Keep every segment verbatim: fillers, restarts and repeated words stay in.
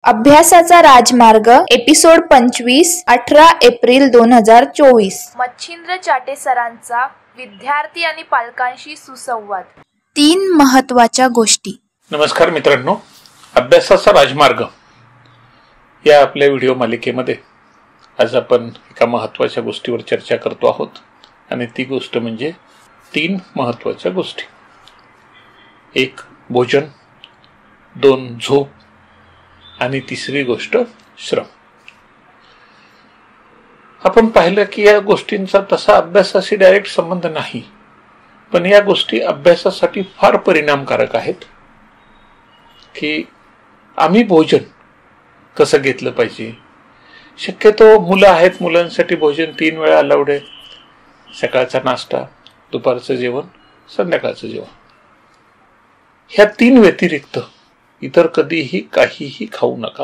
अभ्यासाचा राजमार्ग एपिसोड पंचवीस अठरा एप्रिल दोन हजार चोवीस. मच्छिंद्र चाटे सरांचा विद्यार्थी आणि पालकांशी सुसंवाद. तीन महत्त्वाच्या गोष्टी. नमस्कार मित्रांनो, अभ्यासाचा राजमार्ग या आपल्या व्हिडिओ मालिकेमध्ये आज आपण एका महत्त्वाच्या गोष्टीवर चर्चा करतो आहोत आणि ती गोष्ट म्हणजे तीन महत्त्वाच्या गोष्टी. एक भोजन, दोन झोप आणि तिसरी गोष्ट श्रम. आपण पाहिलं की या गोष्टींचा तसा अभ्यासाशी डायरेक्ट संबंध नाही, पण या गोष्टी अभ्यासासाठी फार परिणामकारक आहेत. की आम्ही भोजन कसं घेतलं पाहिजे. शक्यतो मुलं आहेत, मुलांसाठी भोजन तीन वेळा अलाउड आहे. सकाळचा नाश्ता, दुपारचं जेवण, संध्याकाळचं जेवण. ह्या तीन व्यतिरिक्त इतर कधीही काहीही खाऊ नका.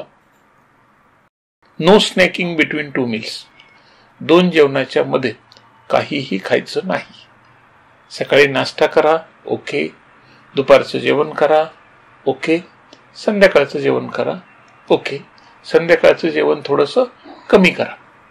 No snacking between two meals. दोन जेवणाच्या मध्ये काहीही खायचं नाही. सकाळी नाश्ता करा, ओके. दुपारचं जेवण करा, ओके. संध्याकाळचं जेवण करा, ओके. संध्याकाळचं जेवण थोडंसं कमी करा.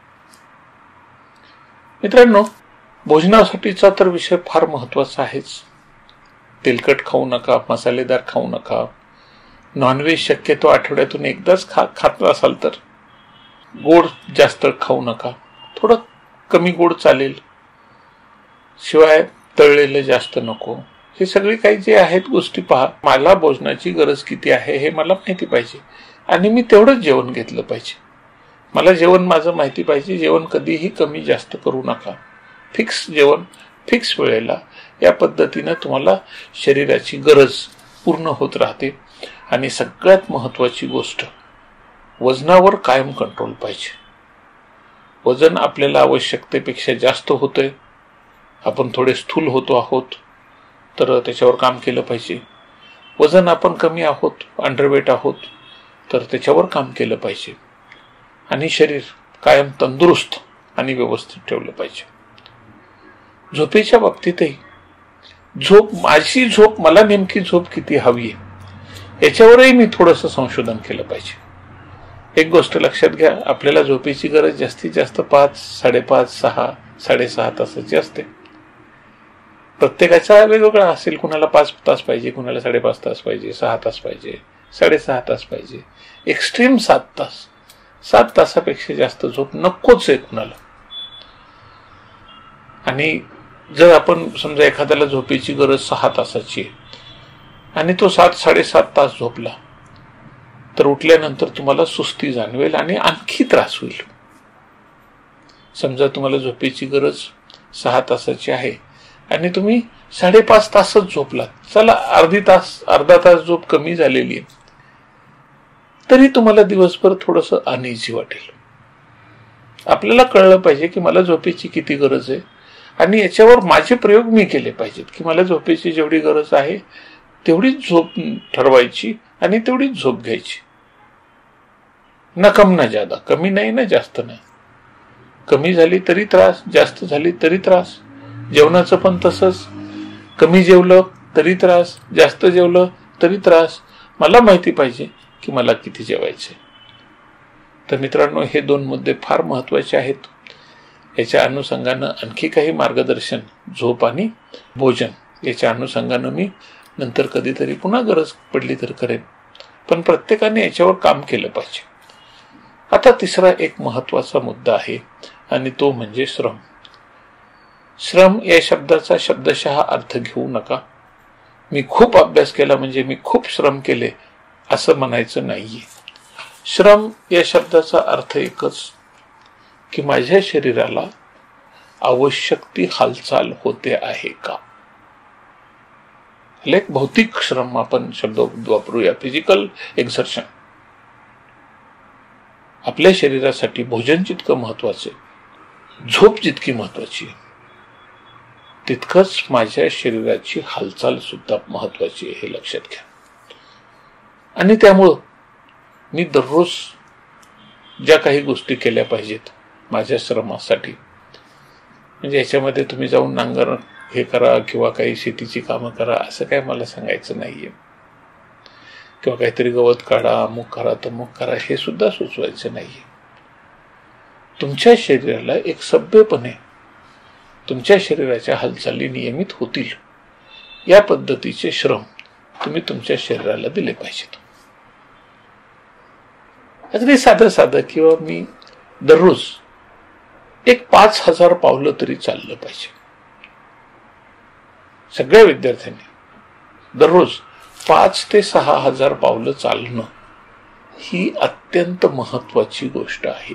मित्रांनो, भोजनासाठीचा तर विषय फार महत्वाचा आहेच. तेलकट खाऊ नका, मसालेदार खाऊ नका. नॉनव्हेज शक्यतो आठवड्यातून एकदाच खा खात असाल तर. गोड जास्त खाऊ नका, थोडं कमी गोड चालेल. शिवाय तळलेलं जास्त नको. हे सगळे काही जे आहेत गोष्टी पहा. मला भोजनाची गरज किती आहे हे मला माहिती पाहिजे आणि मी तेवढंच जेवण घेतलं पाहिजे. मला जेवण माझं माहिती पाहिजे. जेवण कधीही कमी जास्त करू नका. फिक्स जेवण फिक्स वेळेला. या पद्धतीनं तुम्हाला शरीराची गरज पूर्ण होत राहते. आणि सगळ्यात महत्वाची गोष्ट, वजनावर कायम कंट्रोल पाहिजे. वजन आपल्याला आवश्यकतेपेक्षा जास्त होतंय, आपण थोडे स्थूल होतो आहोत, तर त्याच्यावर काम केलं पाहिजे. वजन आपण कमी आहोत, अंडरवेट आहोत, तर त्याच्यावर काम केलं पाहिजे. आणि शरीर कायम तंदुरुस्त आणि व्यवस्थित ठेवलं पाहिजे. झोपेच्या बाबतीतही झोप, माझी झोप, मला नेमकी झोप किती हवी आहे याच्यावरही मी थोडंसं संशोधन केलं पाहिजे. एक गोष्ट लक्षात घ्या, आपल्याला झोपेची गरज जास्तीत जास्त पाच, साडेपाच, सहा, साडेसहा तासाची असते. प्रत्येकाचा वेगवेगळा असेल. कुणाला पाच तास पाहिजे, कुणाला साडेपाच तास पाहिजे, सहा तास पाहिजे, साडेसहा तास पाहिजे, एक्स्ट्रीम सात तास. सात तासापेक्षा जास्त झोप नकोच आहे कुणाला. आणि जर आपण समजा एखाद्याला झोपेची गरज सहा तासाची आहे आणि तो सात साडेसात तास झोपला, तर उठल्यानंतर तुम्हाला सुस्ती जाणवेल आणि आणखी त्रास होईल. समजा तुम्हाला झोपेची गरज सहा तासाची आहे आणि तुम्ही साडेपाच तासच झोपलात, चला अर्धी तास अर्धा तास झोप कमी झालेली आहे, तरी तुम्हाला दिवसभर थोडंसं अनइझी वाटेल. आपल्याला कळलं पाहिजे की मला झोपेची किती गरज आहे आणि याच्यावर माझे प्रयोग मी केले पाहिजेत. की मला झोपेची जेवढी गरज आहे तेवढीच झोप ठरवायची आणि तेवढीच झोप घ्यायची. ना कम ना जादा. कमी नाही ना जास्त नाही. कमी झाली तरी त्रास, जास्त झाली तरी त्रास. जेवणाचं पण तसंच. कमी जेवलं तरी त्रास, जास्त जेवलं तरी त्रास. मला माहिती पाहिजे की मला किती जेवायचे. तर मित्रांनो, हे दोन मुद्दे फार महत्वाचे आहेत. याच्या अनुषंगानं आणखी काही मार्गदर्शन झोप आणि भोजन याच्या अनुषंगानं मी नंतर कधीतरी पुन्हा गरज पडली तर करेन. पण प्रत्येकाने याच्यावर काम केलं पाहिजे. आता तिसरा एक महत्वाचा मुद्दा आहे आणि तो म्हणजे श्रम. श्रम या शब्दाचा शब्दशः अर्थ घेऊ नका. मी खूप अभ्यास केला म्हणजे मी खूप श्रम केले असं म्हणायचं नाहीये. श्रम या शब्दाचा अर्थ एकच, की माझ्या शरीराला आवश्यक ती हालचाल होते आहे का. एक भौतिक श्रम आपण शब्द वापरूया, फिजिकल एक्झर्शन. आपल्या शरीरासाठी भोजन जितकं महत्वाचं आहे, झोप जितकी महत्वाची आहे, तितकंच माझ्या शरीराची हालचाल सुद्धा महत्वाची आहे, हे लक्षात घ्या. आणि त्यामुळं मी दररोज ज्या काही गोष्टी केल्या पाहिजेत माझ्या श्रमासाठी, म्हणजे याच्यामध्ये तुम्ही जाऊन नांगर हे करा किंवा काही शेतीची कामं करा असं काय मला सांगायचं नाहीये. किंवा काहीतरी गवत काढा, अमुक करा तमुक करा, हे सुद्धा सुचवायचं नाहीये. तुमच्या शरीराला एक सभ्यपणे तुमच्या शरीराच्या हालचाली नियमित होतील या पद्धतीचे श्रम तुम्ही तुमच्या शरीराला दिले पाहिजेत. अगदी साधं साधं किंवा मी दररोज एक पाच हजार पावलं तरी चाललं पाहिजे. सगळ्या विद्यार्थ्यांनी दररोज पाच ते सहा हजार पावलं चालणं ही अत्यंत महत्वाची गोष्ट आहे.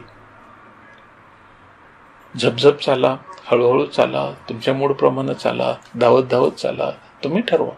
झपझप चाला, हळूहळू चाला, तुमच्या मूड प्रमाणे चाला, धावत धावत चाला, तुम्ही ठरवा.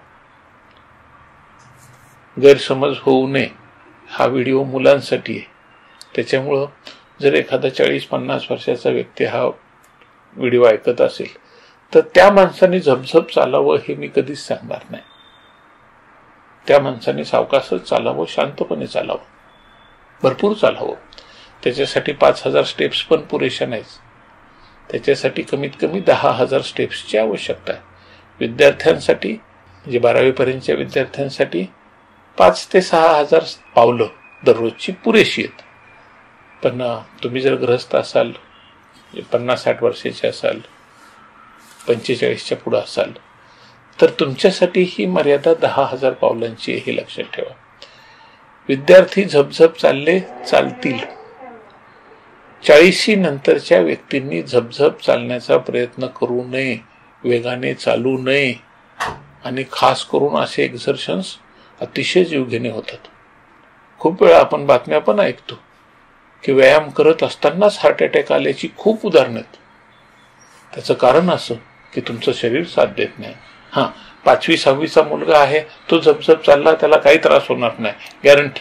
गैरसमज होऊ नये. हा व्हिडिओ मुलांसाठी आहे, त्याच्यामुळं जर एखादा चाळीस पन्नास वर्षाचा व्यक्ती हा व्हिडिओ ऐकत असेल तर त्या माणसाने झपझप चालावं हे मी कधीच सांगणार नाही. त्या माणसाने सावकाशच चालावं, शांतपणे चालावं, भरपूर चालावं. त्याच्यासाठी पाच हजार स्टेप्स पण पुरेशा नाहीत. त्याच्यासाठी कमीत कमी दहा हजार स्टेप्सची आवश्यकता आहे. विद्यार्थ्यांसाठी म्हणजे बारावी पर्यंतच्या विद्यार्थ्यांसाठी पाच ते सहा हजार पावलं दररोजची पुरेशी आहेत. पण तुम्ही जर गृहस्थ असाल, पन्नास साठ वर्षाचे असाल, पंचेचाळीसच्या पुढे असाल तर तुमच्यासाठी ही मर्यादा दहा हजार पावलांची हे लक्षात ठेवा. विद्यार्थी झपझप चालले चालतील. चाळीशी नंतरच्या व्यक्तींनी झपझप चालण्याचा प्रयत्न करू नये, वेगाने चालू नये. आणि खास करून असे एक्झर्शन्स अतिशय जीवघेणे होतात. खूप वेळा आपण बातम्या पण ऐकतो की व्यायाम करत असतानाच हार्ट अटॅक आल्याची खूप उदाहरणं आहेत. त्याचं कारण असं की तुमचं शरीर साथ देत नाही. हा, पाचवी सहावीचा मुलगा आहे, तो झपझप चालला, त्याला काही त्रास होणार नाही, गॅरंटी.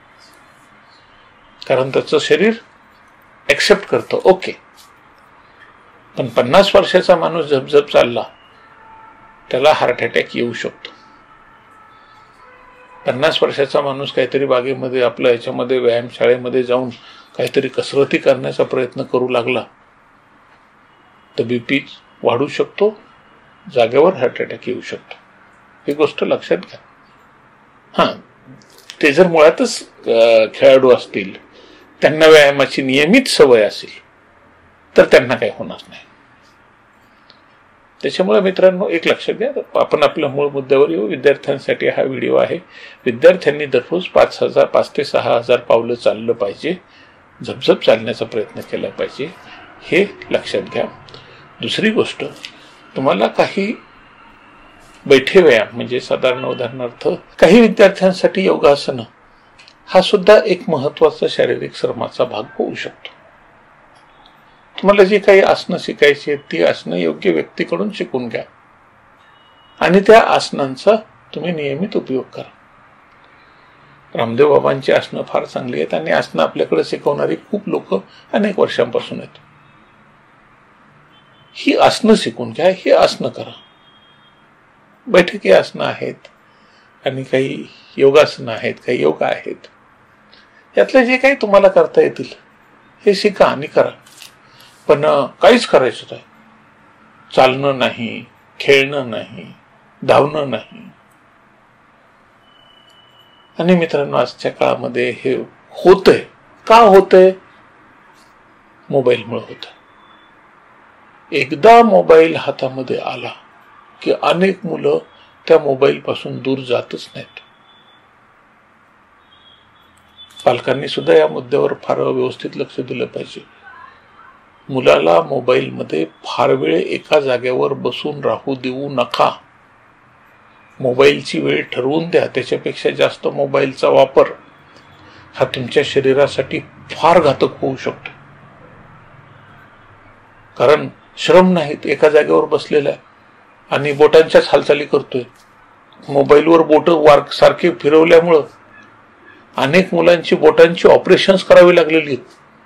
कारण त्याचं शरीर एक्सेप्ट करतं, ओके. पण पन्नास वर्षाचा माणूस झपझप चालला, त्याला हार्ट अटॅक येऊ शकतो. पन्नास वर्षाचा माणूस काहीतरी बागेमध्ये आपल्या याच्यामध्ये व्यायामशाळेमध्ये जाऊन काहीतरी कसरती करण्याचा प्रयत्न करू लागला तर बीपी वाढू शकतो, जागेवर हार्ट अटॅक येऊ शकतो. ही गोष्ट लक्षात घ्या. हा, ते जर मुळातच खेळाडू असतील, त्यांना व्यायामाची नियमित सवय असेल तर त्यांना काही होणार नाही. त्याच्यामुळे मित्रांनो एक लक्षात घ्या. आपण आपल्या मूळ मुद्द्यावर येऊ. विद्यार्थ्यांसाठी हा व्हिडिओ आहे. विद्यार्थ्यांनी दररोज पाच हजार पाच ते सहा हजार पावलं चाललं पाहिजे, झपझप चालण्याचा प्रयत्न केला पाहिजे, हे लक्षात घ्या. दुसरी गोष्ट, तुम्हाला काही बैठे व्यायाम म्हणजे साधारण उदाहरणार्थ काही विद्यार्थ्यांसाठी योगासनं हा सुद्धा एक महत्वाचा शारीरिक श्रमाचा भाग होऊ शकतो. तुम्हाला जी काही आसनं शिकायची आहेत ती आसनं योग्य व्यक्तीकडून शिकून घ्या आणि त्या आसनांचा तुम्ही नियमित उपयोग करा. रामदेव बाबांची आसनं फार चांगली आहेत आणि आसनं आपल्याकडे शिकवणारी खूप लोक अनेक वर्षांपासून आहेत. ही आसनं शिकून घ्या, ही आसनं करा. बैठकी आसनं आहेत आणि काही योगासनं आहेत, काही योगा आहेत. यातले जे काही तुम्हाला करता येतील हे शिका आणि करा. पण काहीच करायचं नाही, चालणं नाही, खेळणं नाही, धावणं नाही. आणि मित्रांनो आजच्या काळामध्ये हे होतंय. का होतंय? मोबाईलमुळे होतंय. एकदा मोबाईल हातामध्ये आला की अनेक मुलं त्या मोबाईल पासून दूर जातच नाहीत. पालकांनी सुद्धा या मुद्द्यावर फार व्यवस्थित लक्ष दिलं पाहिजे. मुलाला मोबाईलमध्ये फार वेळ एका जागेवर बसून राहू देऊ नका. मोबाईलची वेळ ठरवून द्या. त्याच्यापेक्षा जास्त मोबाईलचा वापर हा तुमच्या शरीरासाठी फार घातक होऊ शकतो. कारण श्रम नाहीत, एका जागेवर बसलेला आहे आणि बोटांच्याच हालचाली करतोय. मोबाईलवर बोट वार सारखे फिरवल्यामुळं अनेक मुलांची बोटांची ऑपरेशन्स करावी लागलेली आहेत.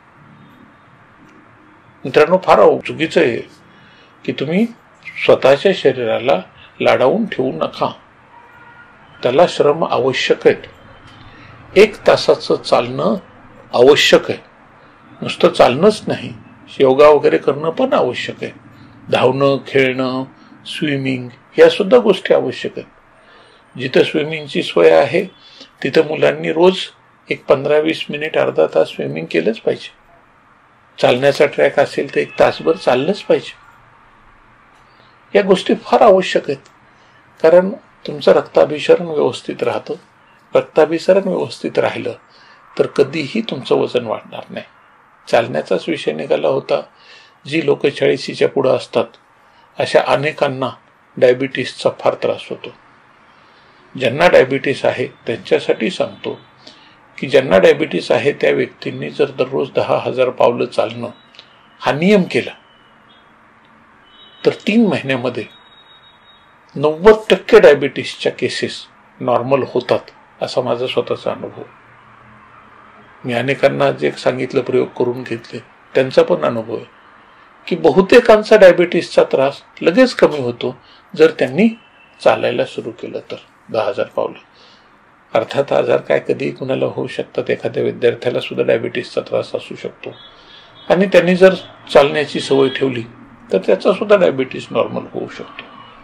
मित्रांनो फार चुकीचं आहे की तुम्ही स्वतःच्या शरीराला लाडावून ठेवू नका. त्याला श्रम आवश्यक आहेत. एक तासाचं चालणं आवश्यक आहे. नुसतं चालणंच नाही, योगा वगैरे करणं पण आवश्यक आहे. धावणं, खेळणं, स्विमिंग या सुद्धा गोष्टी आवश्यक आहेत. जिथं स्विमिंगची सोय आहे तिथं मुलांनी रोज एक पंधरा वीस मिनिट अर्धा तास स्विमिंग केलंच पाहिजे. चालण्याचा ट्रॅक असेल तर एक तासभर चाललंच पाहिजे. या गोष्टी फार आवश्यक आहेत, कारण तुमचं रक्ताभिसरण व्यवस्थित राहतं. रक्ताभिसरण व्यवस्थित राहिलं तर कधीही तुमचं वजन वाढणार नाही. चालण्याचाच विषय निघाला होता. जी लोक चाळीशीच्या पुढं असतात अशा अनेकांना डायबिटीसचा फार त्रास होतो. ज्यांना डायबिटीस आहे त्यांच्यासाठी सांगतो की ज्यांना डायबिटीस आहे त्या व्यक्तींनी जर दररोज दहा हजार पावलं चालणं हा नियम केला तर तीन महिन्यामध्ये नव्वद टक्के डायबिटीसच्या केसेस नॉर्मल होतात, असा माझा स्वतःचा अनुभव. मी अनेकांना जे सांगितलं प्रयोग करून घेतले त्यांचा पण अनुभव आहे की बहुतेकांचा डायबिटीसचा त्रास लगेच कमी होतो जर त्यांनी चालायला सुरू केलं तर दहा हजार पावलं. अर्थात आजार काय कधी कुणाला होऊ शकतात. एखाद्या विद्यार्थ्याला सुद्धा डायबिटीसचा त्रास असू शकतो आणि त्यांनी जर चालण्याची सवय ठेवली तर त्याचा सुद्धा डायबिटीस नॉर्मल होऊ शकतो.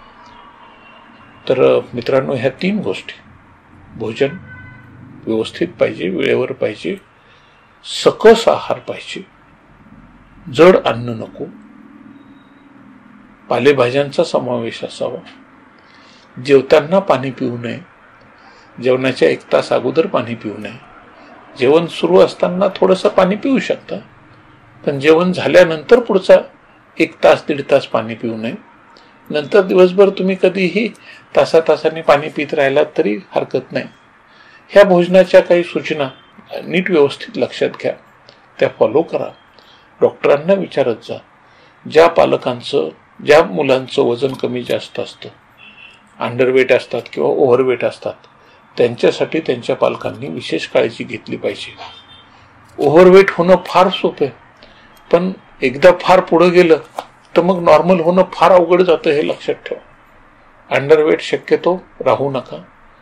तर मित्रांनो, ह्या तीन गोष्टी, भोजन व्यवस्थित पाहिजे, वेळेवर पाहिजे, सकस आहार पाहिजे, जड अन्न नको, पालेभाज्यांचा समावेश असावा, जेवताना पाणी पिऊ नये, जेवणाच्या एक तास अगोदर पाणी पिऊ नये, जेवण सुरू असताना थोडंसं पाणी पिऊ शकता पण जेवण झाल्यानंतर पुढचा एक तास दीड तास पाणी पिऊ नये. नंतर दिवसभर तुम्ही कधीही तासा तासांनी पाणी पित राहिलात तरी हरकत नाही. ह्या भोजनाच्या काही सूचना नीट व्यवस्थित लक्षात घ्या, त्या फॉलो करा. डॉक्टरांना विचारत जा. ज्या पालकांचं ज्या मुलांचं वजन कमी जास्त असतं, अंडरवेट असतात किंवा ओव्हरवेट असतात, त्यांच्यासाठी त्यांच्या पालकांनी विशेष काळजी घेतली पाहिजे. ओव्हरवेट होणं फार सोपं आहे, पण एकदा फार पुढे गेलं तर मग नॉर्मल होणं फार अवघड जातं, हे लक्षात ठेवा. अंडरवेट शक्यतो राहू नका.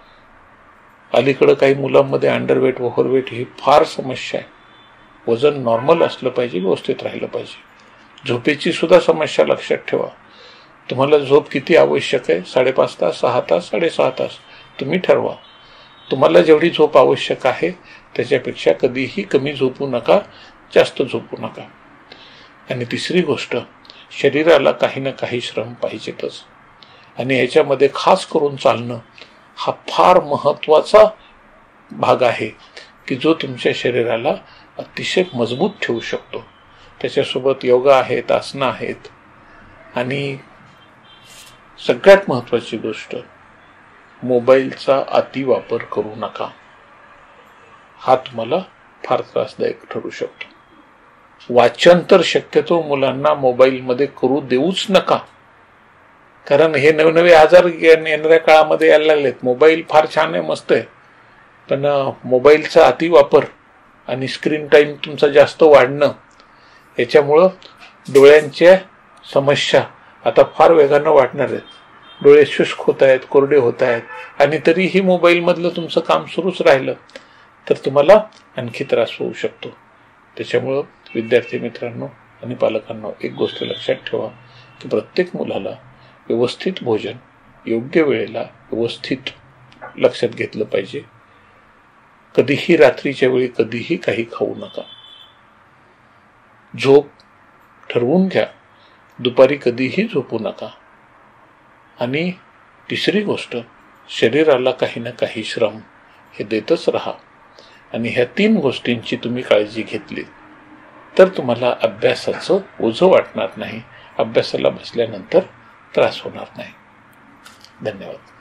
अलीकडं काही मुलांमध्ये अंडरवेट ओव्हरवेट ही फार समस्या आहे. वजन नॉर्मल असलं पाहिजे, व्यवस्थित राहिलं पाहिजे. झोपेची सुद्धा समस्या लक्षात ठेवा. तुम्हाला झोप किती आवश्यक आहे? साडेपाच तास, सहा तास, साडेसहा तास तुम्ही ठरवा. तुम्हाला जेवढी झोप आवश्यक आहे त्याच्यापेक्षा कधीही कमी झोपू नका, जास्त झोपू नका. आणि तिसरी गोष्ट, शरीराला काही ना काही श्रम पाहिजेतच. आणि याच्यामध्ये खास करून चालणं हा फार महत्वाचा भाग आहे की जो तुमच्या शरीराला अतिशय मजबूत ठेवू शकतो. त्याच्यासोबत योगा आहेत, आसनं आहेत. आणि सगळ्यात महत्वाची गोष्ट, मोबाईलचा अतिवापर करू नका. हा तुम्हाला फार त्रासदायक ठरू शकतो. वाचन तर शक्यतो मुलांना मोबाईलमध्ये करू देऊच नका, कारण हे नवनवे आजार येणाऱ्या काळामध्ये यायला लागलेत. मोबाईल फार छान आहे, मस्त आहे, पण मोबाईलचा अतिवापर आणि स्क्रीन टाइम तुमचा जास्त वाढणं याच्यामुळं डोळ्यांच्या समस्या आता फार वेगानं वाढणार आहेत. डोळे शुष्क होत आहेत, कोरडे होत आहेत. आणि तरीही मोबाईलमधलं तुमचं काम सुरूच राहिलं तर तुम्हाला आणखी त्रास होऊ शकतो. त्याच्यामुळं विद्यार्थी मित्रांनो आणि पालकांना एक गोष्ट लक्षात ठेवा की प्रत्येक मुलाला व्यवस्थित भोजन योग्य वेळेला व्यवस्थित लक्षात घेतलं पाहिजे. कधीही रात्रीच्या वेळी कधीही काही खाऊ नका. झोप ठरवून घ्या, दुपारी कधीही झोपू नका. आणि तिसरी गोष्ट, शरीराला काही ना काही श्रम हे देतच राहा. आणि ह्या तीन गोष्टींची तुम्ही काळजी घेतली तर तुम्हाला अभ्यासाचं ओझं वाटणार नाही, अभ्यासाला बसल्यानंतर त्रास होणार नाही. धन्यवाद.